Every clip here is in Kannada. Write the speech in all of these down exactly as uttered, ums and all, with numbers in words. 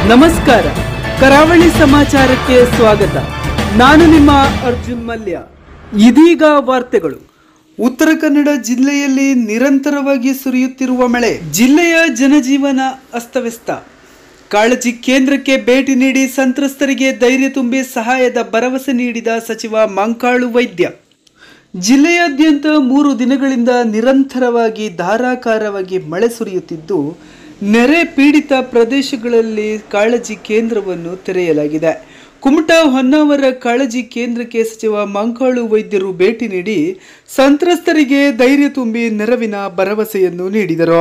ನಮಸ್ಕಾರ, ಕರಾವಳಿ ಸಮಾಚಾರಕ್ಕೆ ಸ್ವಾಗತ. ನಾನು ನಿಮ್ಮ ಅರ್ಜುನ್ ಮಲ್ಯ. ಇದೀಗ ವಾರ್ತೆಗಳು. ಉತ್ತರ ಕನ್ನಡ ಜಿಲ್ಲೆಯಲ್ಲಿ ನಿರಂತರವಾಗಿ ಸುರಿಯುತ್ತಿರುವ ಮಳೆ, ಜಿಲ್ಲೆಯ ಜನಜೀವನ ಅಸ್ತವ್ಯಸ್ತ. ಕಾಳಜಿ ಕೇಂದ್ರಕ್ಕೆ ಭೇಟಿ ನೀಡಿ ಸಂತ್ರಸ್ತರಿಗೆ ಧೈರ್ಯ ತುಂಬಿ ಸಹಾಯದ ಭರವಸೆ ನೀಡಿದ ಸಚಿವ ಮಂಕಾಳು ವೈದ್ಯ. ಜಿಲ್ಲೆಯಾದ್ಯಂತ ಮೂರು ದಿನಗಳಿಂದ ನಿರಂತರವಾಗಿ ಧಾರಾಕಾರವಾಗಿ ಮಳೆ ಸುರಿಯುತ್ತಿದ್ದು, ನೆರೆ ಪೀಡಿತ ಪ್ರದೇಶಗಳಲ್ಲಿ ಕಾಳಜಿ ಕೇಂದ್ರವನ್ನು ತೆರೆಯಲಾಗಿದೆ. ಕುಮಟಾ ಹೊನ್ನಾವರ ಕಾಳಜಿ ಕೇಂದ್ರಕ್ಕೆ ಸಚಿವ ಮಂಕಾಳು ವೈದ್ಯರು ಭೇಟಿ ನೀಡಿ ಸಂತ್ರಸ್ತರಿಗೆ ಧೈರ್ಯ ತುಂಬಿ ನೆರವಿನ ಭರವಸೆಯನ್ನು ನೀಡಿದರು.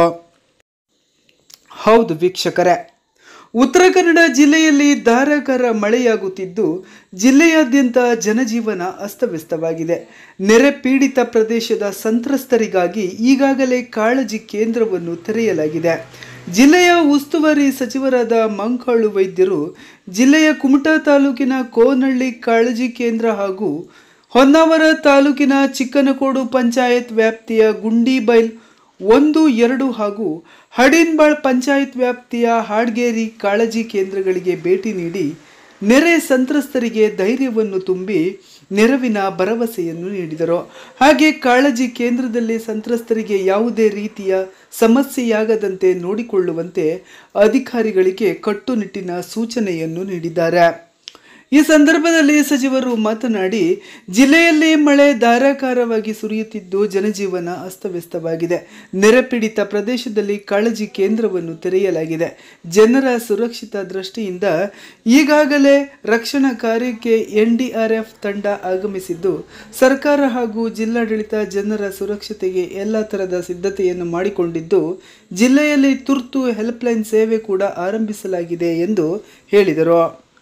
ಹೌದು ವೀಕ್ಷಕರೇ, ಉತ್ತರ ಕನ್ನಡ ಜಿಲ್ಲೆಯಲ್ಲಿ ಧಾರಾಕಾರ ಮಳೆಯಾಗುತ್ತಿದ್ದು, ಜಿಲ್ಲೆಯಾದ್ಯಂತ ಜನಜೀವನ ಅಸ್ತವ್ಯಸ್ತವಾಗಿದೆ. ನೆರೆ ಪೀಡಿತ ಪ್ರದೇಶದ ಸಂತ್ರಸ್ತರಿಗಾಗಿ ಈಗಾಗಲೇ ಕಾಳಜಿ ಕೇಂದ್ರವನ್ನು ತೆರೆಯಲಾಗಿದೆ. ಜಿಲ್ಲೆಯ ಉಸ್ತುವಾರಿ ಸಚಿವರಾದ ಮಂಕಾಳು ವೈದ್ಯರು ಜಿಲ್ಲೆಯ ಕುಮಟಾ ತಾಲೂಕಿನ ಕೋನಹಳ್ಳಿ ಕಾಳಜಿ ಕೇಂದ್ರ ಹಾಗೂ ಹೊನ್ನಾವರ ತಾಲೂಕಿನ ಚಿಕ್ಕನಕೋಡು ಪಂಚಾಯತ್ ವ್ಯಾಪ್ತಿಯ ಗುಂಡಿಬೈಲ್ ಒಂದು ಎರಡು ಹಾಗೂ ಹಡಿನ್ಬಾಳ್ ಪಂಚಾಯತ್ ವ್ಯಾಪ್ತಿಯ ಹಾಡ್ಗೇರಿ ಕಾಳಜಿ ಕೇಂದ್ರಗಳಿಗೆ ಭೇಟಿ ನೀಡಿ ನೆರೆ ಸಂತ್ರಸ್ತರಿಗೆ ಧೈರ್ಯವನ್ನು ತುಂಬಿ ನೆರವಿನ ಭರವಸೆಯನ್ನು ನೀಡಿದರು. ಹಾಗೆ ಕಾಳಜಿ ಕೇಂದ್ರದಲ್ಲಿ ಸಂತ್ರಸ್ತರಿಗೆ ಯಾವುದೇ ರೀತಿಯ ಸಮಸ್ಯೆಯಾಗದಂತೆ ನೋಡಿಕೊಳ್ಳುವಂತೆ ಅಧಿಕಾರಿಗಳಿಗೆ ಕಟ್ಟುನಿಟ್ಟಿನ ಸೂಚನೆಯನ್ನು ನೀಡಿದ್ದಾರೆ. ಈ ಸಂದರ್ಭದಲ್ಲಿ ಸಚಿವರು ಮಾತನಾಡಿ, ಜಿಲ್ಲೆಯಲ್ಲಿ ಮಳೆ ಧಾರಾಕಾರವಾಗಿ ಸುರಿಯುತ್ತಿದ್ದು ಜನಜೀವನ ಅಸ್ತವ್ಯಸ್ತವಾಗಿದೆ. ನೆರೆಪೀಡಿತ ಪ್ರದೇಶದಲ್ಲಿ ಕಾಳಜಿ ಕೇಂದ್ರವನ್ನು ತೆರೆಯಲಾಗಿದೆ. ಜನರ ಸುರಕ್ಷಿತ ದೃಷ್ಟಿಯಿಂದ ಈಗಾಗಲೇ ರಕ್ಷಣಾ ಕಾರ್ಯಕ್ಕೆ ಎನ್ ಡಿ ಆರ್ ಎಫ್ ತಂಡ ಆಗಮಿಸಿದ್ದು, ಸರ್ಕಾರ ಹಾಗೂ ಜಿಲ್ಲಾಡಳಿತ ಜನರ ಸುರಕ್ಷತೆಗೆ ಎಲ್ಲ ತರಹದ ಸಿದ್ಧತೆಯನ್ನು ಮಾಡಿಕೊಂಡಿದ್ದು, ಜಿಲ್ಲೆಯಲ್ಲಿ ತುರ್ತು ಹೆಲ್ಪ್ಲೈನ್ ಸೇವೆ ಕೂಡ ಆರಂಭಿಸಲಾಗಿದೆ ಎಂದು ಹೇಳಿದರು.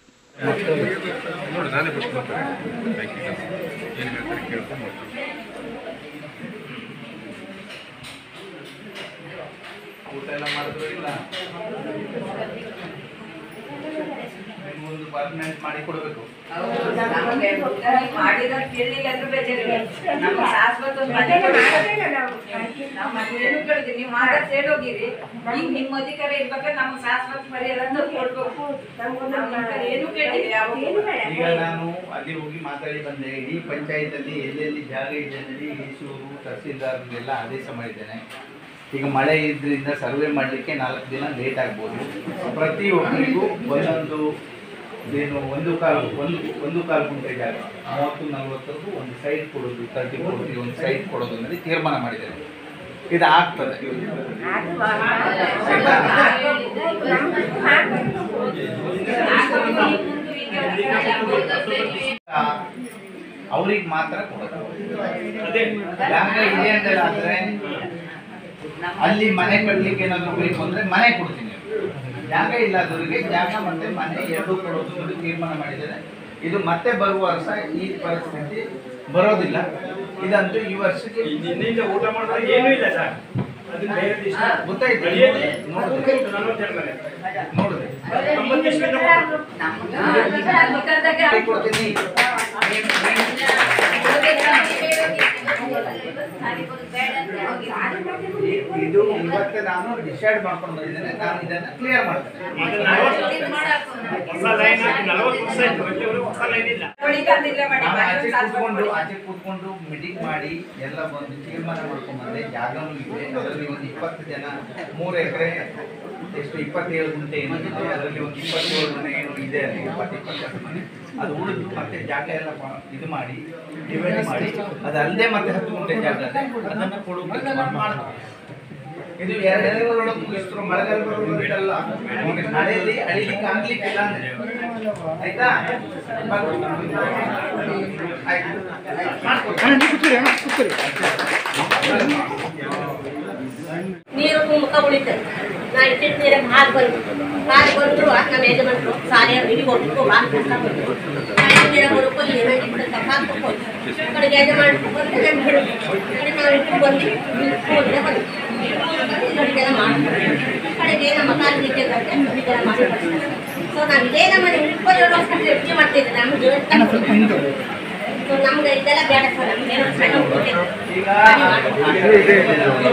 ಊಟ ಎಲ್ಲ ಮಾಡಿದ್ರು ಇಲ್ಲ, ಒಂದು ಪರ್ಮನೆಂಟ್ ಮಾಡಿ ಕೊಡಬೇಕು. ನಿಮ್ಮ ಅಧಿಕಾರ ಇರ್ಬೇಕಾದ್ರೆ ನಮ್ಗೆ ಶಾಶ್ವತ ಪರಿಹಾರ ಕೊಡ್ಬೇಕು. ಈಗ ನಾನು ಅಲ್ಲಿ ಹೋಗಿ ಮಾತಾಡಿ ಬಂದೆ. ಇಡೀ ಪಂಚಾಯತ್ ಅಲ್ಲಿ ಎಲ್ಲೆಲ್ಲಿ ಜಾಗ ಇದೆ ಅನ್ನೋದು ಈಸೂರು ತಹಸೀಲ್ದಾರ್ಗೆಲ್ಲ ಆದೇಶ ಮಾಡಿದ್ದೇನೆ. ಈಗ ಮಳೆ ಇದ್ರಿಂದ ಸರ್ವೆ ಮಾಡಲಿಕ್ಕೆ ನಾಲ್ಕು ದಿನ ಲೇಟ್ ಆಗ್ಬೋದು. ಪ್ರತಿ ಒಬ್ಬರಿಗೂ ಒಂದೊಂದು ಏನು ಒಂದು ಕಾಲು ಒಂದು ಒಂದು ಕಾಲು ಗುಂಟೆ ಜಾಗ ಮೂವತ್ತು ನಲ್ವತ್ತಕ್ಕೂ ಒಂದು ಸೈಡ್ ಕೊಡೋದು, ತರ್ಟಿ ಕೊಡೋದು, ಒಂದು ಸೈಡ್ ಕೊಡೋದು ಅನ್ನೋದು ತೀರ್ಮಾನ ಮಾಡಿದ್ದೇನೆ. ಇದು ಆಗ್ತದೆ. ಅವ್ರಿಗೆ ಮಾತ್ರ ಕೊಡೋದು. ಜಾಗ ಇದೆ ಅಂತಾದ್ರೆ ಅಲ್ಲಿ ಮನೆ ಕಟ್ಟಲಿಕ್ಕೆ ಏನಾದ್ರು ಬೇಕು ಅಂದ್ರೆ ಮನೆ ಕೊಡ್ತೀನಿ. ಜಾಗ ಇಲ್ಲದವರಿಗೆ ಜಾಗ ಮತ್ತೆ ಮನೆ ಎರಡು ಕೊಡೋದು ಅಂತ ತೀರ್ಮಾನ ಮಾಡಿದ್ದೇನೆ. ಇದು ಮತ್ತೆ ಬರುವ ವರ್ಷ ಈ ಪರಿಸ್ಥಿತಿ ಬರೋದಿಲ್ಲ. ಇದಂತೂ ಈ ವರ್ಷಕ್ಕೆ ಊಟ ಮಾಡೋದು ಏನೂ ಇಲ್ಲ ಸರ್. ಗೊತ್ತಾಯ್ತು, ನೋಡಿದೆ ಕೊಡ್ತೀನಿ. ಇದು ಇವತ್ತು ನಾನು ಡಿಸೈಡ್ ಮಾಡ್ಕೊಂಡು ಬಂದಿದ್ದೇನೆ. ನಾನು ಇದನ್ನ ಕ್ಲಿಯರ್ ಮಾಡ್ತೇನೆ. ಆಚೆ ಕೂತ್ಕೊಂಡು ಆಚೆ ಕೂತ್ಕೊಂಡು ಮೀಟಿಂಗ್ ಮಾಡಿ ಎಲ್ಲ ಬಂದು ತೀರ್ಮಾನ ಮಾಡ್ಕೊಂಡು ಬಂದೆ. ಜಾಗನೂ ಇದೆ. ಅದರಲ್ಲಿ ಒಂದು ಇಪ್ಪತ್ತು ಜನ ಮೂರು ಎಕರೆ ಎಷ್ಟು ಇಪ್ಪತ್ತೇಳು ಗುಂಟೆ ಏನಿದೆ, ಅದರಲ್ಲಿ ಒಂದು ಇಪ್ಪತ್ತೇಳು ಮನೆ ಏನು ಇದೆ, ಇಪ್ಪತ್ತು ಇಪ್ಪತ್ತೆರಡು ಮನೆ ಅದು ಉಳಿದು ಮತ್ತೆ ಜಾಗ ಎಲ್ಲ ಇದು ಮಾಡಿ ಡಿವೈಡ್ ಮಾಡಿ ಅದಲ್ಲದೆ ಮತ್ತೆ ಹತ್ತು ಗುಂಟೆ ಜಾಗ ಇದೆ, ಅದನ್ನು ಕೊಡುವ ಕೆಲಸ ಮಾಡ್ತೀವಿ. ಇದು ಎರಡು ದಿನಗಳೊಳಗೆ ಮುಗಿಸ್ರು. ಮಳೆಗಾಲ ಬರೋದಿಲ್ಲ, ಮಳೆಯಲ್ಲಿ ಅಳಿಲಿಕ್ಕೆ ಆಗ್ಲಿಕ್ಕಿಲ್ಲ ಅಂದ್ರೆ ಆಯ್ತಾ. ನೀರು ಮುಖ ಉಳಿತದೆ. ನಾನು ಇಟ್ಟಿಟ್ಟು ನೀರಿಗೆ ಹಾಲು ಬಂದು ಹಾಲು ಬಂದರು ನಮ್ಮ ಯಜಮಾನರು ಸಾರಿಯ ಹಿಡಿಗೆ ಹೋಗ್ಬೇಕು ಹಾಲು ಕಷ್ಟಪಟ್ಟು ನೀರ ಬರೋಕ್ಕೂ ಏನಾಗಿ ಬಿಡುತ್ತೆ ಹಾಲು ತಗೊಂಡು ಕಡೆಗೆ ಯಜಮಾನರು ಬಂದು ನಮ್ಮ ಬಿಡುತ್ತೆ. ಕಡೆಗೆ ನಾವು ಇಟ್ಟು ಬಂದು ಹೋದ್ರೆ ಬಂದು ಅಡುಗೆಲ್ಲ ಮಾಡ್ತೀವಿ. ಕಡೆಗೆ ನಮ್ಮ ಕಾಲು ನಿದ್ದೆ ಗಂಟೆ ಅಡುಗೆಲ್ಲ ಮಾಡಿ. ಸೊ ನಾವು ಇದೇ ನಮ್ಮ ಇಪ್ಪತ್ತೇಳು ವರ್ಷ ಅಡುಗೆ ಮಾಡ್ತಿದ್ದೆ. ನಮ್ಗೆ ಸೊ ನಮ್ಗೆ ಇದೆಲ್ಲ ಬೇಡ ಸರ್. ನಮ್ಗೆ ಸಣ್ಣ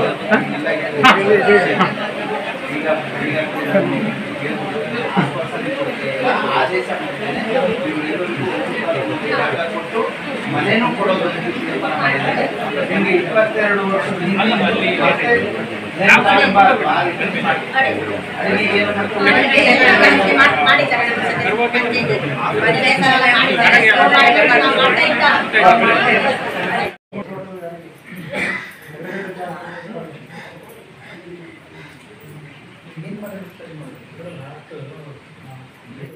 ಈಗ ಎಲ್ಲ ಆದೇಶ ಮೇರೆಗೆ ಇವರಿಬ್ಬರಿಗೂ ಜಾಗ ಕೊಟ್ಟು ಮನೆನೂ ಕೊಡೋದು ಅಂತ ತೀರ್ಮಾನ ಮಾಡಿದ್ದಾರೆ. ನಿಮಗೆ ಇಪ್ಪತ್ತೆರಡು ವರ್ಷದ ಹಿಂದೆ ಮತ್ತೆ ನೆನ್ಪು ಆಗಬಾರ್ದು, ಆ ರೀತಿ ಮಾಡಿ. ಅಡಿಗೆ ಏನು ಮತ್ತು ಮಾಡಿದ್ದಾರೆ ನಮ್ಮ ಮದುವೆ ಸಲ ಮಾಡಿದ್ದಾರೆ.